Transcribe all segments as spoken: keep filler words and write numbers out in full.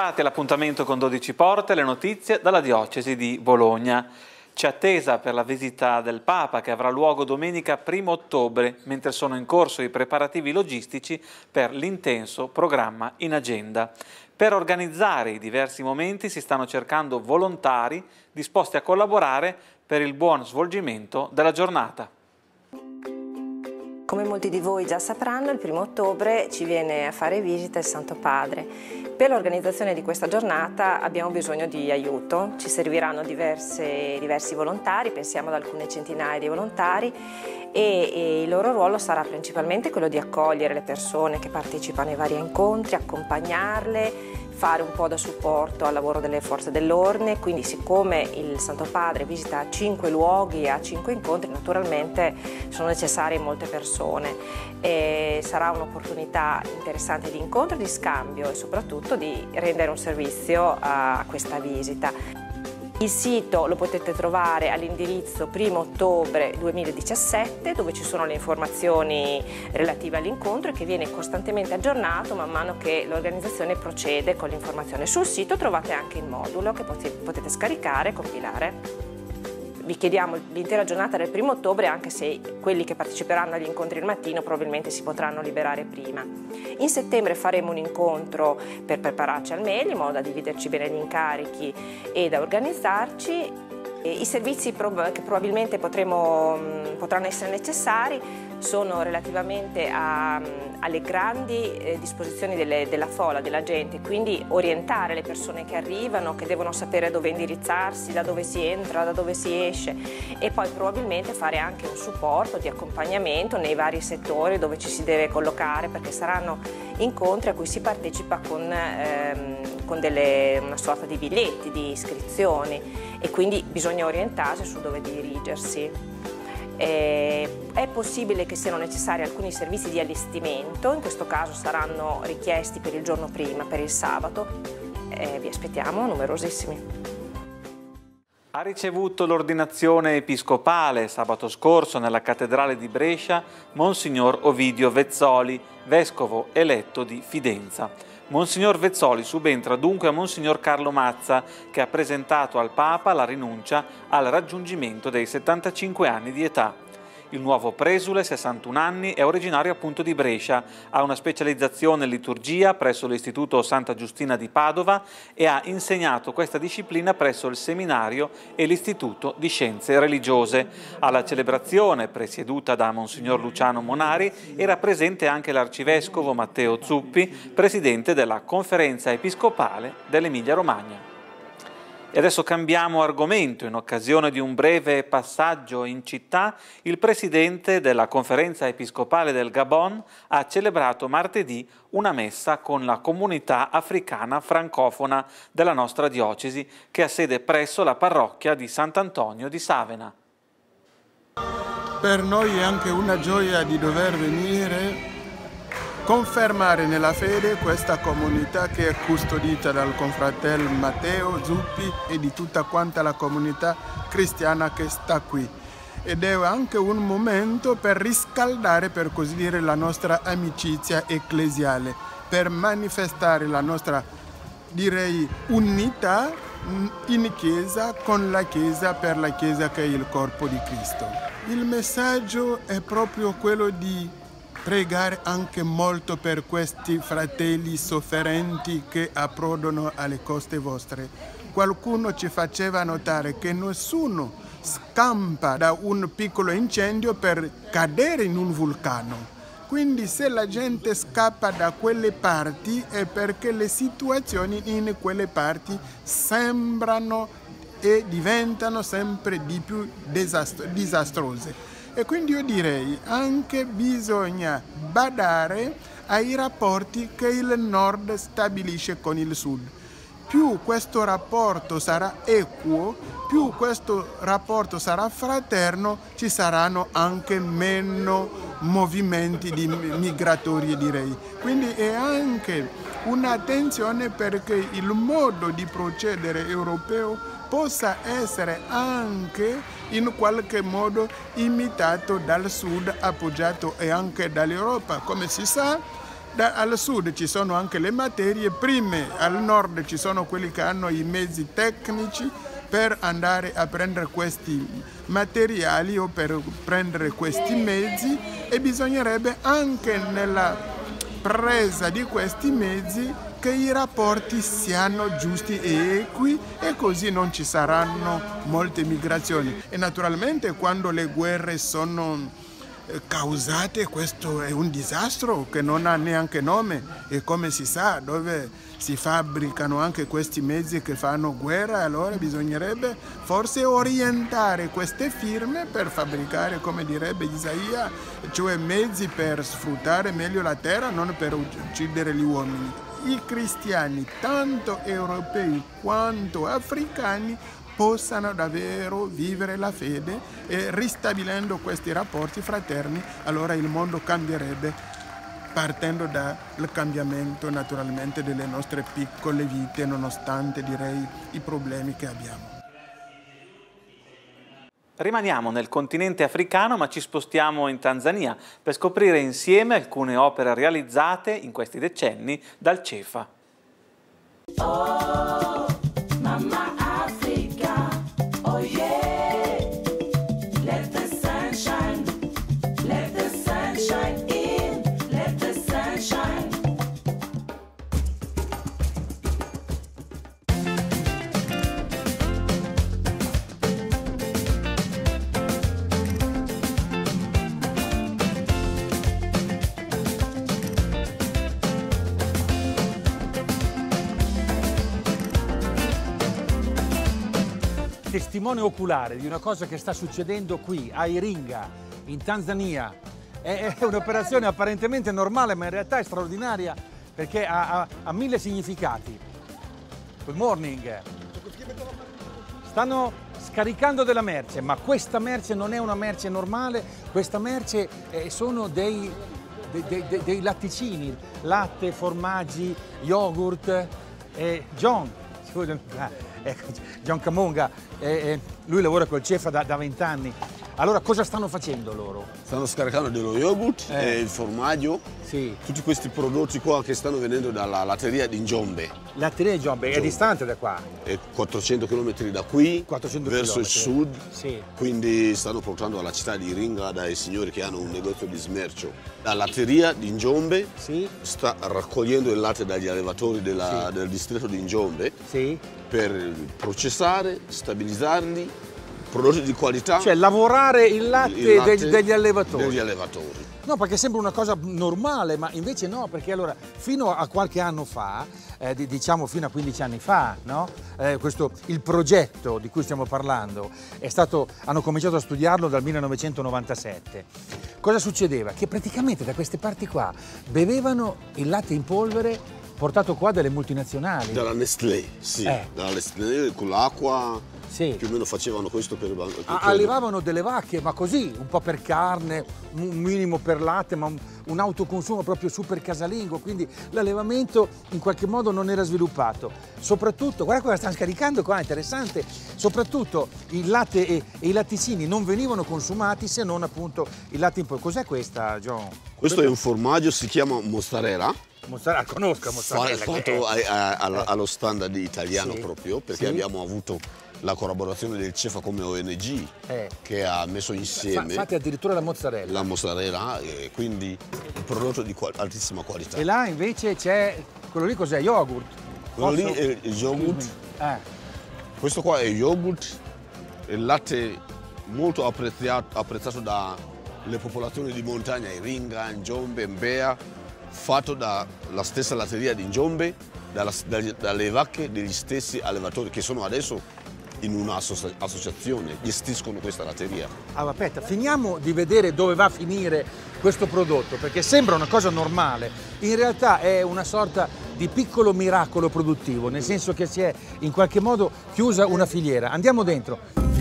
Bentrovati all'appuntamento con dodici Porte, le notizie dalla diocesi di Bologna. C'è attesa per la visita del Papa che avrà luogo domenica primo ottobre, mentre sono in corso i preparativi logistici per l'intenso programma in agenda. Per organizzare i diversi momenti si stanno cercando volontari disposti a collaborare per il buon svolgimento della giornata. Come molti di voi già sapranno, il primo ottobre ci viene a fare visita il Santo Padre. Per l'organizzazione di questa giornata abbiamo bisogno di aiuto, ci serviranno diverse, diversi volontari, pensiamo ad alcune centinaia di volontari e, e il loro ruolo sarà principalmente quello di accogliere le persone che partecipano ai vari incontri, accompagnarle, fare un po' da supporto al lavoro delle forze dell'ordine. Quindi, siccome il Santo Padre visita cinque luoghi e ha cinque incontri, naturalmente sono necessarie molte persone e sarà un'opportunità interessante di incontro, di scambio e soprattutto di rendere un servizio a questa visita. Il sito lo potete trovare all'indirizzo primo ottobre duemiladiciassette, dove ci sono le informazioni relative all'incontro e che viene costantemente aggiornato man mano che l'organizzazione procede con l'informazione. Sul sito trovate anche il modulo che potete scaricare e compilare. Vi chiediamo l'intera giornata del primo ottobre, anche se quelli che parteciperanno agli incontri il mattino probabilmente si potranno liberare prima. In settembre faremo un incontro per prepararci al meglio, in modo da dividerci bene gli incarichi e da organizzarci. I servizi che probabilmente potremo, potranno essere necessari sono relativamente a, alle grandi eh, disposizioni delle, della folla, della gente, quindi orientare le persone che arrivano, che devono sapere dove indirizzarsi, da dove si entra, da dove si esce, e poi probabilmente fare anche un supporto di accompagnamento nei vari settori dove ci si deve collocare, perché saranno incontri a cui si partecipa con, ehm, con delle, una sorta di biglietti, di iscrizioni, e quindi bisogna orientarsi su dove dirigersi. Eh, è possibile che siano necessari alcuni servizi di allestimento, in questo caso saranno richiesti per il giorno prima, per il sabato. Eh, vi aspettiamo numerosissimi. Ha ricevuto l'ordinazione episcopale sabato scorso nella cattedrale di Brescia Monsignor Ovidio Vezzoli, vescovo eletto di Fidenza. Monsignor Vezzoli subentra dunque a Monsignor Carlo Mazza, che ha presentato al Papa la rinuncia al raggiungimento dei settantacinque anni di età. Il nuovo presule, sessantuno anni, è originario appunto di Brescia, ha una specializzazione in liturgia presso l'Istituto Santa Giustina di Padova e ha insegnato questa disciplina presso il seminario e l'Istituto di Scienze Religiose. Alla celebrazione, presieduta da Monsignor Luciano Monari, era presente anche l'arcivescovo Matteo Zuppi, presidente della Conferenza Episcopale dell'Emilia Romagna. E adesso cambiamo argomento. In occasione di un breve passaggio in città, il presidente della Conferenza Episcopale del Gabon ha celebrato martedì una messa con la comunità africana francofona della nostra diocesi, che ha sede presso la parrocchia di Sant'Antonio di Savena. Per noi è anche una gioia di dover venire confermare nella fede questa comunità che è custodita dal confratello Matteo Zuppi e di tutta quanta la comunità cristiana che sta qui. Ed è anche un momento per riscaldare, per così dire, la nostra amicizia ecclesiale, per manifestare la nostra, direi, unità in Chiesa con la Chiesa, per la Chiesa che è il corpo di Cristo. Il messaggio è proprio quello di pregare anche molto per questi fratelli sofferenti che approdano alle coste vostre. Qualcuno ci faceva notare che nessuno scampa da un piccolo incendio per cadere in un vulcano. Quindi se la gente scappa da quelle parti è perché le situazioni in quelle parti sembrano e diventano sempre di più disastro- disastrose. E quindi io direi anche bisogna badare ai rapporti che il nord stabilisce con il sud. Più questo rapporto sarà equo, più questo rapporto sarà fraterno, ci saranno anche meno movimenti di migratori, direi. Quindi è anche un'attenzione perché il modo di procedere europeo possa essere anche in qualche modo imitato dal sud, appoggiato e anche dall'Europa. Come si sa, Da, al sud ci sono anche le materie prime, al nord ci sono quelli che hanno i mezzi tecnici per andare a prendere questi materiali o per prendere questi mezzi, e bisognerebbe anche nella presa di questi mezzi che i rapporti siano giusti e equi, e così non ci saranno molte migrazioni. E naturalmente quando le guerre sono causate, questo è un disastro che non ha neanche nome, e come si sa dove si fabbricano anche questi mezzi che fanno guerra, allora bisognerebbe forse orientare queste firme per fabbricare, come direbbe Isaia, cioè mezzi per sfruttare meglio la terra, non per uccidere gli uomini. I cristiani, tanto europei quanto africani, possano davvero vivere la fede, e ristabilendo questi rapporti fraterni, allora il mondo cambierebbe, partendo dal cambiamento naturalmente delle nostre piccole vite, nonostante, direi, i problemi che abbiamo. Rimaniamo nel continente africano, ma ci spostiamo in Tanzania per scoprire insieme alcune opere realizzate in questi decenni dal CEFA. Oh, mamma Africa, oh yeah, let the sunshine, let the sunshine in, let the sunshine. Testimone oculare di una cosa che sta succedendo qui a Iringa, in Tanzania. È, è un'operazione apparentemente normale, ma in realtà è straordinaria perché ha, ha, ha mille significati. Good morning. Stanno scaricando della merce, ma questa merce non è una merce normale, questa merce eh, sono dei, dei, dei, dei latticini, latte, formaggi, yogurt. Eh, John, ecco, John Kamunga, eh, eh, lui lavora col CEFA da vent'anni. Allora cosa stanno facendo loro? Stanno scaricando dello yogurt, eh. e il formaggio, sì. Tutti questi prodotti qua che stanno venendo dalla latteria di Njombe. Latteria di Njombe, è distante da qua? È quattrocento chilometri da qui, quattrocento verso il sud, sì. Quindi stanno portando alla città di Iringa dai signori che hanno un negozio di smercio. La latteria di Njombe, sì, sta raccogliendo il latte dagli allevatori della, sì, del distretto di Njombe, sì, per processare, stabilizzarli, prodotti di qualità. Cioè lavorare il latte, il latte degli, degli allevatori. Degli allevatori. No, perché sembra una cosa normale, ma invece no, perché allora fino a qualche anno fa, eh, diciamo fino a quindici anni fa, no? eh, questo, il progetto di cui stiamo parlando è stato, hanno cominciato a studiarlo dal millenovecentonovantasette. Cosa succedeva? Che praticamente da queste parti qua bevevano il latte in polvere portato qua dalle multinazionali. Dalla Nestlé, sì, eh. dalla Nestlé con l'acqua, sì, più o meno facevano questo per... per allevavano delle vacche, ma così, un po' per carne, un minimo per latte, ma un, un autoconsumo proprio super casalingo, quindi l'allevamento in qualche modo non era sviluppato. Soprattutto, guarda cosa stanno scaricando qua, interessante, soprattutto il latte e, e i latticini non venivano consumati se non appunto il latte in polvere. Cos'è questa, John? Questo è un formaggio, si chiama mozzarella. Mozzarella, conosco mozzarella. Fatto è... a, a, allo standard italiano, sì, proprio, perché sì, abbiamo avuto la collaborazione del CEFA come O N G, eh, che ha messo insieme... Fate addirittura la mozzarella. La mozzarella, e quindi un prodotto di qual altissima qualità. E là invece c'è, quello lì cos'è? Yogurt? Quello Posso? lì è il yogurt. Eh. Questo qua è yogurt, il latte molto apprezzato, apprezzato dalle popolazioni di montagna, Iringa, Njombe, Mbeya, fatto dalla stessa latteria di Njombe, dalla, dalle, dalle vacche degli stessi allevatori che sono adesso in un'associazione, gestiscono questa latteria. Allora, aspetta, finiamo di vedere dove va a finire questo prodotto, perché sembra una cosa normale, in realtà è una sorta di piccolo miracolo produttivo, nel senso che si è in qualche modo chiusa una filiera. Andiamo dentro.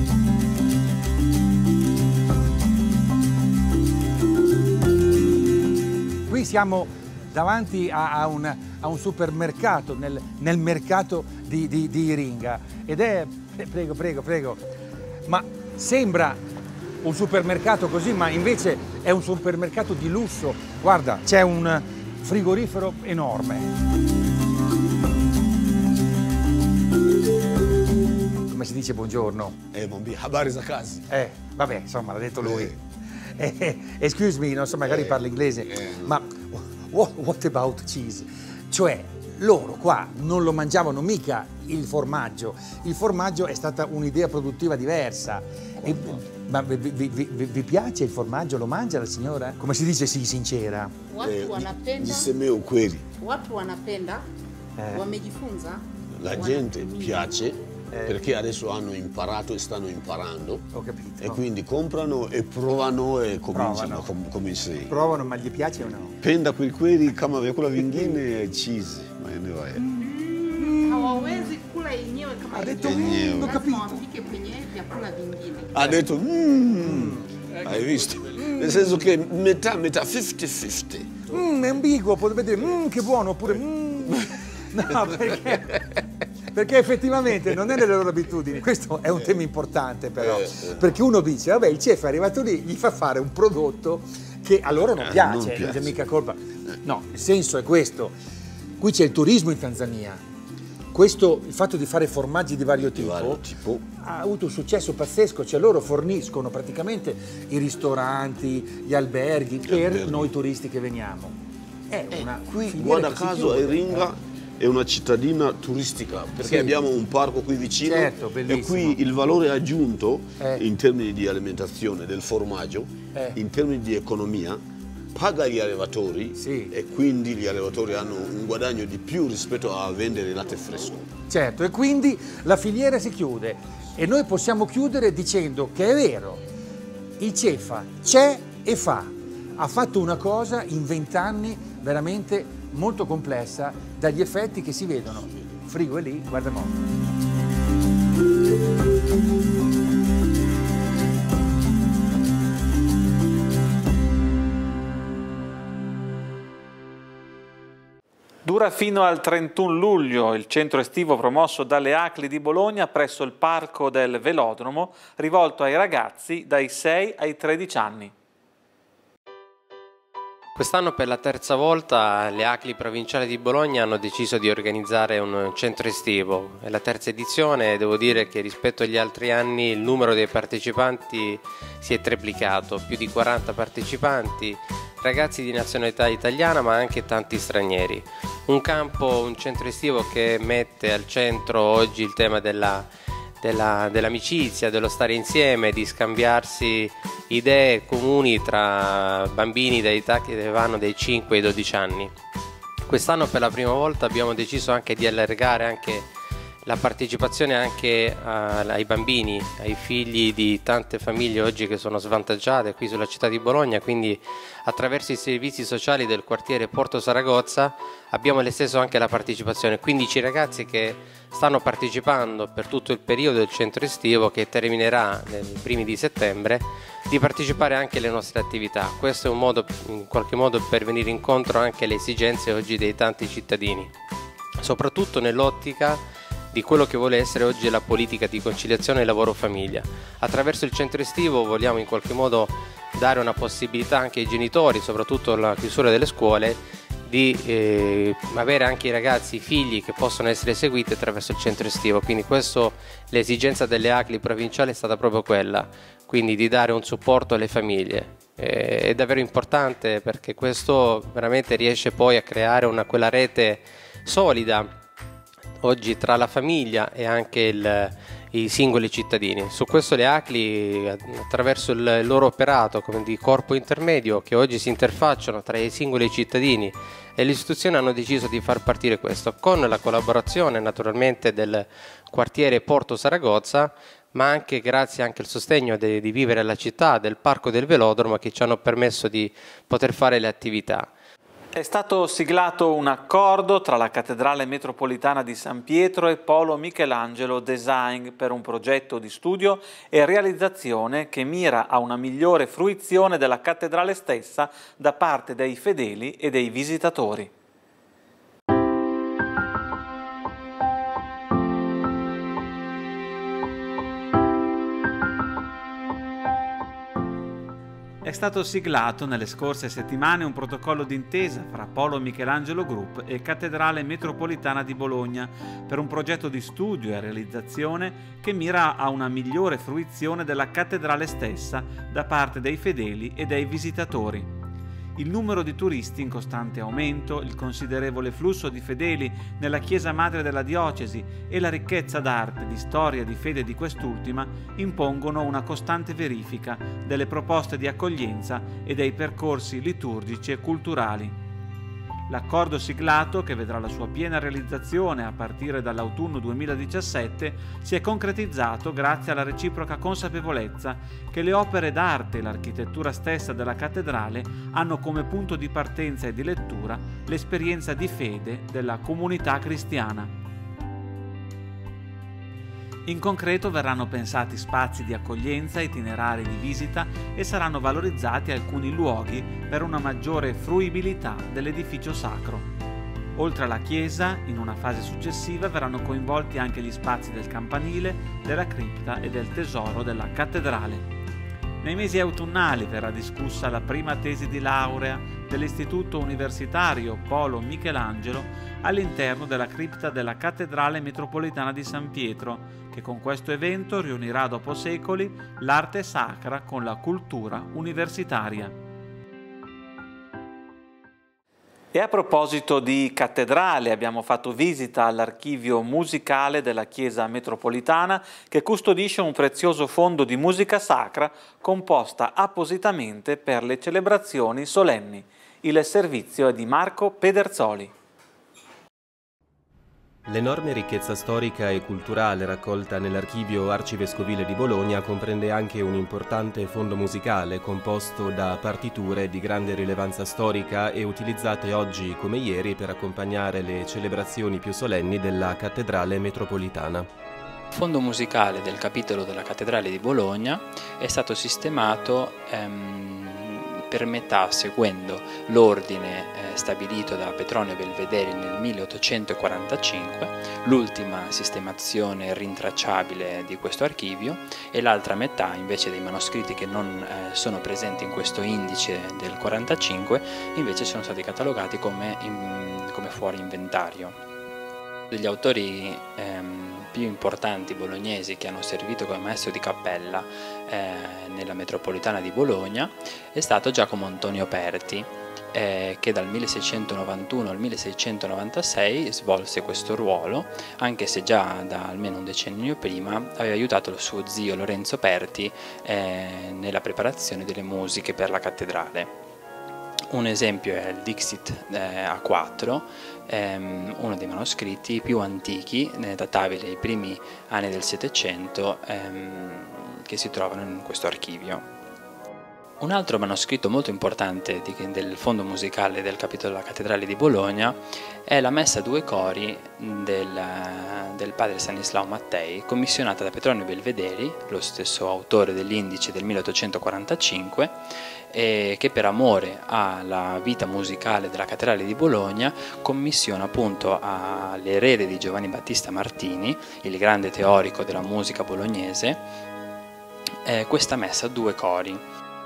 Qui siamo davanti a, a, un, a un supermercato, nel, nel mercato di, di, di Iringa, ed è, eh, prego, prego, prego, ma sembra un supermercato così, ma invece è un supermercato di lusso. Guarda, c'è un, frigorifero enorme. Come si dice buongiorno? Eh, Mombi, habari za kazi. Eh, vabbè, insomma, l'ha detto lui. Eh. Eh, excuse me, non so, magari Eh. parla inglese, Eh. ma what, what about cheese? Cioè, loro qua non lo mangiavano mica il formaggio. Il formaggio è stata un'idea produttiva diversa. E, ma vi, vi- vi- vi- vi piace il formaggio? Lo mangia la signora? Come si dice sì, sincera? Watu Eh, wanapenda, Nisemee ukweli, watu wanapenda, Eh. wamejifunza, la gente wanatumia. piace Eh. perché adesso hanno imparato e stanno imparando Ho capito. e quindi comprano e provano e cominciano Provano. com- come sei. Provano, ma gli piace o no? Penda kwelikweli, kama vyakula vingine cheese maeneo haya. Hawawezi kula yenyewe kama Ha detto, ilivyo. Yenyewe. ho Lazima capito. wapike kwenye vyakula vingine. Ha detto, "Mm." Hai visto? Nel senso che metà, metà, cinquanta cinquanta. Mm, è ambiguo, potrebbe dire mm, che buono, oppure mm. No, perché, perché effettivamente non è nelle loro abitudini. Questo è un tema importante però, Eh, eh. perché uno dice, vabbè, il chef è arrivato lì, gli fa fare un prodotto che a loro non Eh, piace, non non, piace. c'è mica colpa. No, il senso è questo. Qui c'è il turismo in Tanzania. Questo, il fatto di fare formaggi di vario Di tipo, vario tipo. ha avuto un successo pazzesco, cioè loro forniscono praticamente i ristoranti, gli alberghi per alberghi. noi turisti che veniamo. È una Qui, filiera guarda che si caso, chiude. Iringa è una cittadina turistica perché Sì. abbiamo un parco qui vicino Certo, e bellissimo. qui il valore aggiunto Eh. in termini di alimentazione del formaggio, Eh. in termini di economia, paga gli allevatori Sì. e quindi gli allevatori hanno un guadagno di più rispetto a vendere latte fresco. Certo, e quindi la filiera si chiude e noi possiamo chiudere dicendo che è vero, il Cefa c'è e fa, ha fatto una cosa in vent'anni veramente molto complessa dagli effetti che si vedono. Frigo è lì, guarda mo'. Dura fino al trentuno luglio il centro estivo promosso dalle A C L I di Bologna presso il Parco del Velodromo, rivolto ai ragazzi dai sei ai tredici anni. Quest'anno per la terza volta le A C L I provinciali di Bologna hanno deciso di organizzare un centro estivo. È la terza edizione e devo dire che rispetto agli altri anni il numero dei partecipanti si è triplicato, più di quaranta partecipanti, ragazzi di nazionalità italiana ma anche tanti stranieri. Un campo, un centro estivo che mette al centro oggi il tema della della, dell'amicizia, dello stare insieme, di scambiarsi idee comuni tra bambini da età che vanno dai cinque ai dodici anni. Quest'anno per la prima volta abbiamo deciso anche di allargare anche la partecipazione anche a, ai bambini, ai figli di tante famiglie oggi che sono svantaggiate qui sulla città di Bologna, quindi attraverso i servizi sociali del quartiere Porto Saragozza abbiamo esteso anche la partecipazione, quindici ragazzi che stanno partecipando per tutto il periodo del centro estivo che terminerà nei primi di settembre, di partecipare anche alle nostre attività. Questo è un modo in qualche modo per venire incontro anche alle esigenze oggi dei tanti cittadini, soprattutto nell'ottica di quello che vuole essere oggi la politica di conciliazione lavoro-famiglia. Attraverso il centro estivo vogliamo in qualche modo dare una possibilità anche ai genitori, soprattutto alla chiusura delle scuole, di eh, avere anche i ragazzi, i figli che possono essere seguiti attraverso il centro estivo. Quindi questo, l'esigenza delle A C L I provinciali è stata proprio quella, quindi di dare un supporto alle famiglie. Eh, è davvero importante perché questo veramente riesce poi a creare una, quella rete solida oggi tra la famiglia e anche il, i singoli cittadini. Su questo le A C L I, attraverso il loro operato come di corpo intermedio che oggi si interfacciano tra i singoli cittadini e le istituzioni, hanno deciso di far partire questo con la collaborazione naturalmente del quartiere Porto Saragozza, ma anche grazie anche al sostegno de, di Vivere alla Città, del Parco del Velodromo, che ci hanno permesso di poter fare le attività. È stato siglato un accordo tra la Cattedrale Metropolitana di San Pietro e Polo Michelangelo Design per un progetto di studio e realizzazione che mira a una migliore fruizione della cattedrale stessa da parte dei fedeli e dei visitatori. È stato siglato nelle scorse settimane un protocollo d'intesa fra Polo Michelangelo Group e Cattedrale Metropolitana di Bologna per un progetto di studio e realizzazione che mira a una migliore fruizione della cattedrale stessa da parte dei fedeli e dei visitatori. Il numero di turisti in costante aumento, il considerevole flusso di fedeli nella chiesa madre della diocesi e la ricchezza d'arte, di storia e di fede di quest'ultima impongono una costante verifica delle proposte di accoglienza e dei percorsi liturgici e culturali. L'accordo siglato, che vedrà la sua piena realizzazione a partire dall'autunno duemiladiciassette, si è concretizzato grazie alla reciproca consapevolezza che le opere d'arte e l'architettura stessa della cattedrale hanno come punto di partenza e di lettura l'esperienza di fede della comunità cristiana. In concreto verranno pensati spazi di accoglienza, itinerari di visita e saranno valorizzati alcuni luoghi per una maggiore fruibilità dell'edificio sacro. Oltre alla chiesa, in una fase successiva verranno coinvolti anche gli spazi del campanile, della cripta e del tesoro della cattedrale. Nei mesi autunnali verrà discussa la prima tesi di laurea dell'Istituto Universitario Polo Michelangelo all'interno della cripta della Cattedrale Metropolitana di San Pietro, che con questo evento riunirà dopo secoli l'arte sacra con la cultura universitaria. E a proposito di cattedrale, abbiamo fatto visita all'archivio musicale della Chiesa Metropolitana, che custodisce un prezioso fondo di musica sacra composta appositamente per le celebrazioni solenni. Il servizio è di Marco Pederzoli. L'enorme ricchezza storica e culturale raccolta nell'archivio arcivescovile di Bologna comprende anche un importante fondo musicale composto da partiture di grande rilevanza storica e utilizzate oggi come ieri per accompagnare le celebrazioni più solenni della Cattedrale Metropolitana. Il fondo musicale del capitolo della Cattedrale di Bologna è stato sistemato ehm, per metà seguendo l'ordine eh, stabilito da Petronio Belvedere nel milleottocentoquarantacinque, l'ultima sistemazione rintracciabile di questo archivio, e l'altra metà invece dei manoscritti che non eh, sono presenti in questo indice del quarantacinque invece sono stati catalogati come, in, come fuori inventario. Degli autori ehm, più importanti bolognesi che hanno servito come maestro di cappella eh, nella metropolitana di Bologna è stato Giacomo Antonio Perti, eh, che dal milleseicentonovantuno al milleseicentonovantasei svolse questo ruolo, anche se già da almeno un decennio prima aveva aiutato il suo zio Lorenzo Perti eh, nella preparazione delle musiche per la cattedrale. Un esempio è il Dixit eh, A quattro, ehm, uno dei manoscritti più antichi, eh, databili ai primi anni del Settecento, ehm, che si trovano in questo archivio. Un altro manoscritto molto importante di, del fondo musicale del capitolo della Cattedrale di Bologna è la Messa a due cori del, del padre Stanislao Mattei, commissionata da Petronio Belvedere, lo stesso autore dell'indice del milleottocentoquarantacinque, e che per amore alla vita musicale della Cattedrale di Bologna commissiona appunto all'erede di Giovanni Battista Martini, il grande teorico della musica bolognese, eh, questa messa a due cori.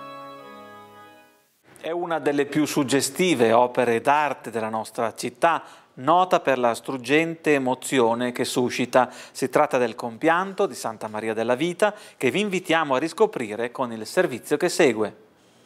È una delle più suggestive opere d'arte della nostra città, nota per la struggente emozione che suscita. Si tratta del compianto di Santa Maria della Vita, che vi invitiamo a riscoprire con il servizio che segue.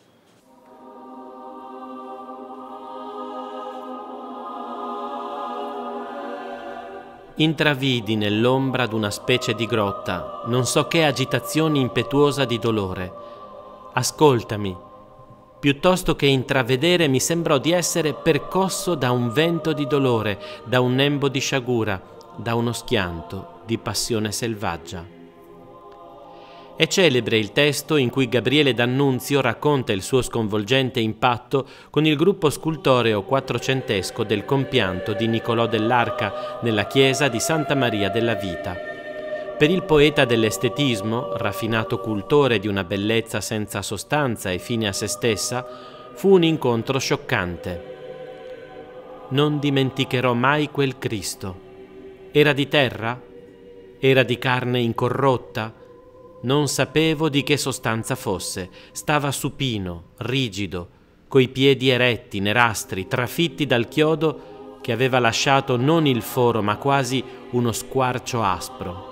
Intravidi nell'ombra d'una specie di grotta, non so che agitazione impetuosa di dolore. Ascoltami. Piuttosto che intravedere mi sembrò di essere percosso da un vento di dolore, da un nembo di sciagura, da uno schianto di passione selvaggia. È celebre il testo in cui Gabriele D'Annunzio racconta il suo sconvolgente impatto con il gruppo scultoreo quattrocentesco del compianto di Niccolò dell'Arca nella chiesa di Santa Maria della Vita. Per il poeta dell'estetismo, raffinato cultore di una bellezza senza sostanza e fine a se stessa, fu un incontro scioccante. Non dimenticherò mai quel Cristo. Era di terra? Era di carne incorrotta? Non sapevo di che sostanza fosse. Stava supino, rigido, coi piedi eretti, nerastri, trafitti dal chiodo che aveva lasciato non il foro ma quasi uno squarcio aspro.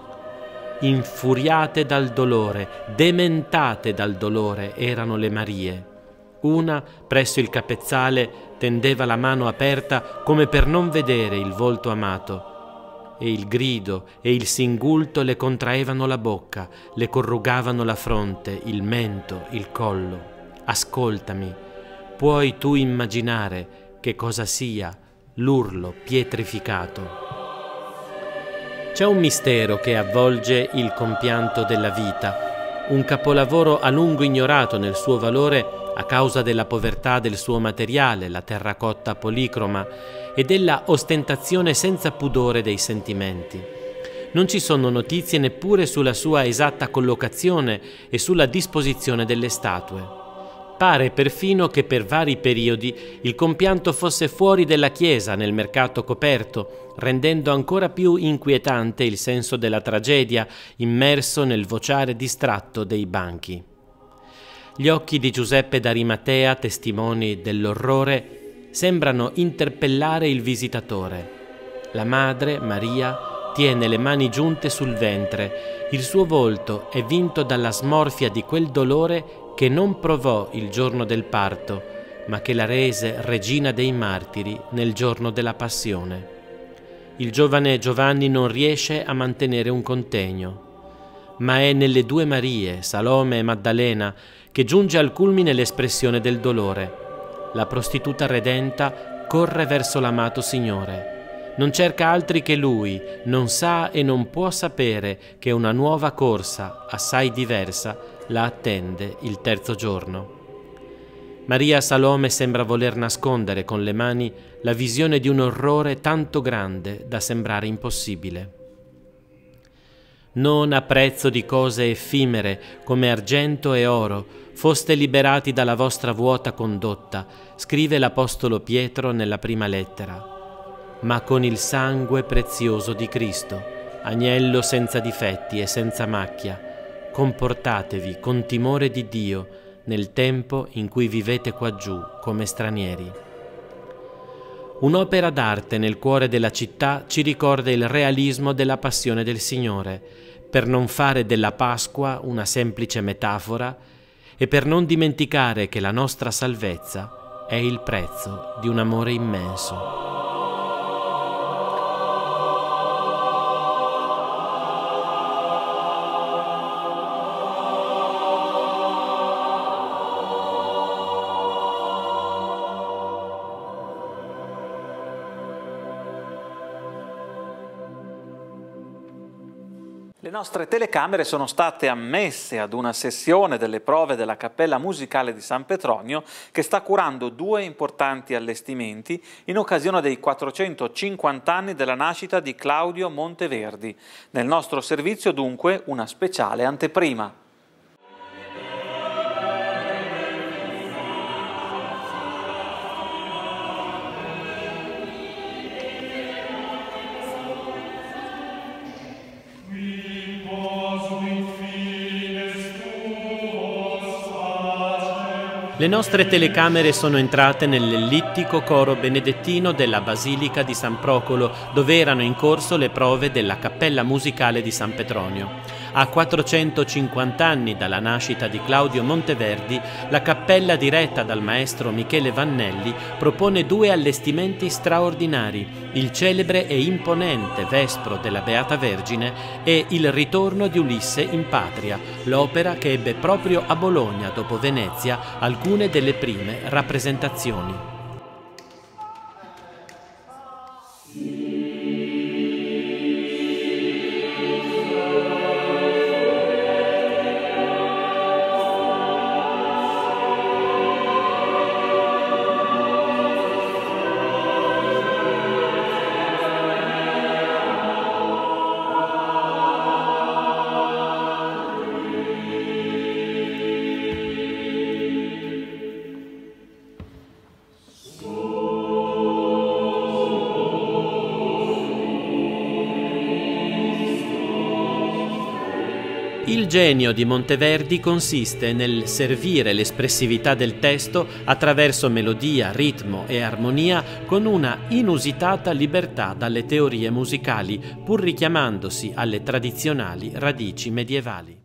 Infuriate dal dolore, dementate dal dolore erano le Marie. Una, presso il capezzale, tendeva la mano aperta come per non vedere il volto amato, e il grido e il singulto le contraevano la bocca, le corrugavano la fronte, il mento, il collo. Ascoltami, puoi tu immaginare che cosa sia l'urlo pietrificato? C'è un mistero che avvolge il compianto della vita, un capolavoro a lungo ignorato nel suo valore a causa della povertà del suo materiale, la terracotta policroma, e della ostentazione senza pudore dei sentimenti. Non ci sono notizie neppure sulla sua esatta collocazione e sulla disposizione delle statue. Pare perfino che per vari periodi il compianto fosse fuori della chiesa nel mercato coperto, rendendo ancora più inquietante il senso della tragedia immerso nel vociare distratto dei banchi. Gli occhi di Giuseppe d'Arimatea, testimoni dell'orrore, sembrano interpellare il visitatore. La madre, Maria, tiene le mani giunte sul ventre. Il suo volto è vinto dalla smorfia di quel dolore che non provò il giorno del parto, ma che la rese regina dei martiri nel giorno della passione. Il giovane Giovanni non riesce a mantenere un contegno, ma è nelle due Marie, Salome e Maddalena, che giunge al culmine l'espressione del dolore. La prostituta redenta corre verso l'amato Signore. Non cerca altri che Lui, non sa e non può sapere che una nuova corsa, assai diversa, la attende il terzo giorno. Maria Salome sembra voler nascondere con le mani la visione di un orrore tanto grande da sembrare impossibile. Non a prezzo di cose effimere come argento e oro foste liberati dalla vostra vuota condotta, scrive l'Apostolo Pietro nella prima lettera, ma con il sangue prezioso di Cristo, agnello senza difetti e senza macchia. Comportatevi con timore di Dio nel tempo in cui vivete quaggiù come stranieri. Un'opera d'arte nel cuore della città ci ricorda il realismo della passione del Signore, per non fare della Pasqua una semplice metafora e per non dimenticare che la nostra salvezza è il prezzo di un amore immenso. Le nostre telecamere sono state ammesse ad una sessione delle prove della Cappella Musicale di San Petronio che sta curando due importanti allestimenti in occasione dei quattrocentocinquanta anni della nascita di Claudio Monteverdi. Nel nostro servizio dunque una speciale anteprima. Le nostre telecamere sono entrate nell'ellittico coro benedettino della Basilica di San Procolo, dove erano in corso le prove della Cappella Musicale di San Petronio. A quattrocentocinquanta anni dalla nascita di Claudio Monteverdi, la cappella diretta dal maestro Michele Vannelli propone due allestimenti straordinari: il celebre e imponente Vespro della Beata Vergine e il Ritorno di Ulisse in Patria, l'opera che ebbe proprio a Bologna, dopo Venezia, alcune delle prime rappresentazioni. il genio di Monteverdi consiste nel servire l'espressività del testo attraverso melodia, ritmo e armonia con una inusitata libertà dalle teorie musicali, pur richiamandosi alle tradizionali radici medievali.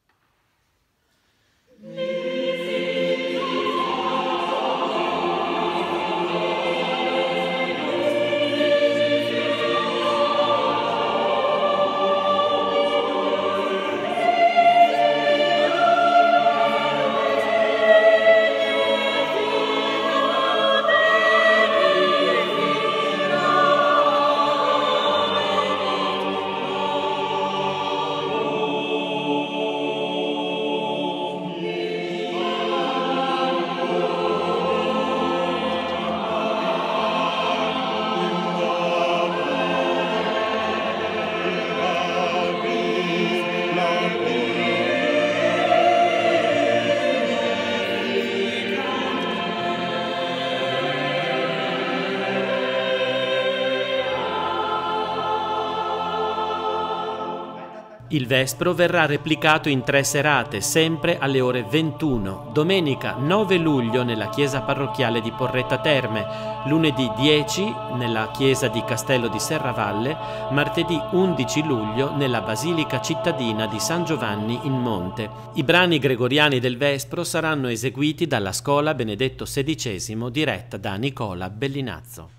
Il Vespro verrà replicato in tre serate, sempre alle ore ventuno, domenica nove luglio nella chiesa parrocchiale di Porretta Terme, lunedì dieci nella chiesa di Castello di Serravalle, martedì undici luglio nella basilica cittadina di San Giovanni in Monte. I brani gregoriani del Vespro saranno eseguiti dalla Scola Benedetto sedicesimo diretta da Nicola Bellinazzo.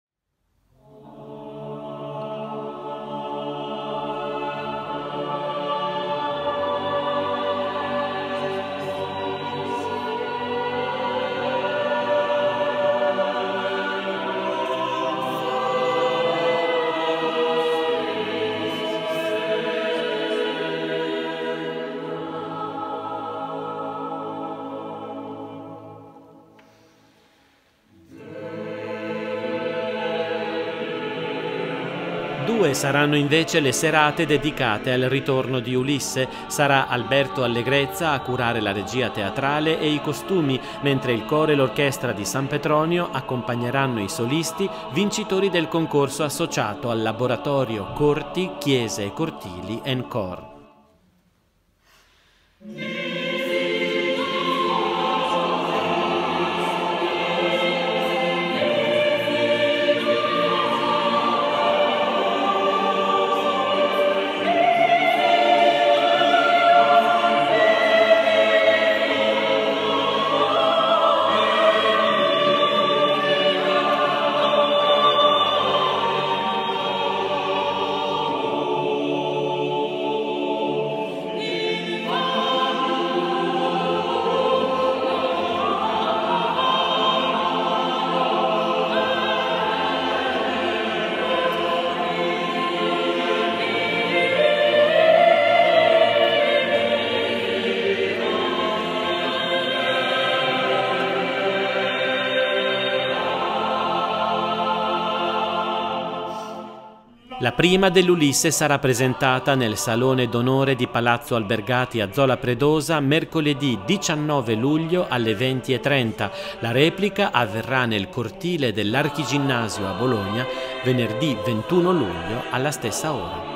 Due saranno invece le serate dedicate al ritorno di Ulisse. Sarà Alberto Allegrezza a curare la regia teatrale e i costumi, mentre il coro e l'orchestra di San Petronio accompagneranno i solisti vincitori del concorso associato al laboratorio Corti, Chiese e Cortili and Cor. La prima dell'Ulisse sarà presentata nel Salone d'Onore di Palazzo Albergati a Zola Predosa mercoledì diciannove luglio alle venti e trenta. La replica avverrà nel cortile dell'Archiginnasio a Bologna venerdì ventuno luglio alla stessa ora.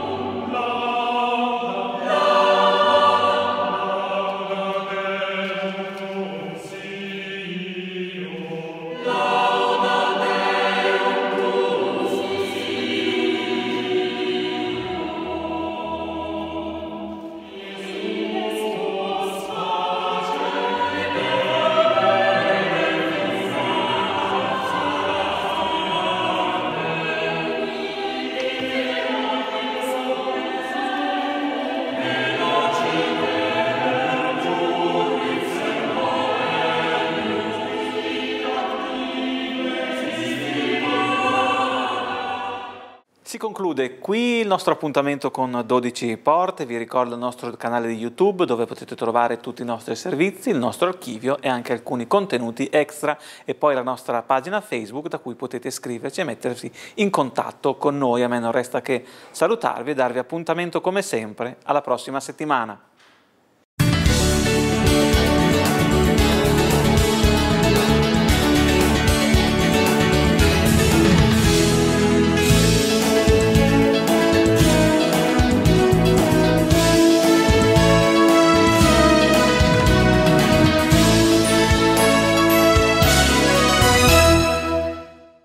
Si conclude qui il nostro appuntamento con dodici Porte. Vi ricordo il nostro canale di YouTube dove potete trovare tutti i nostri servizi, il nostro archivio e anche alcuni contenuti extra, e poi la nostra pagina Facebook da cui potete iscriverci e mettersi in contatto con noi. A me non resta che salutarvi e darvi appuntamento come sempre alla prossima settimana.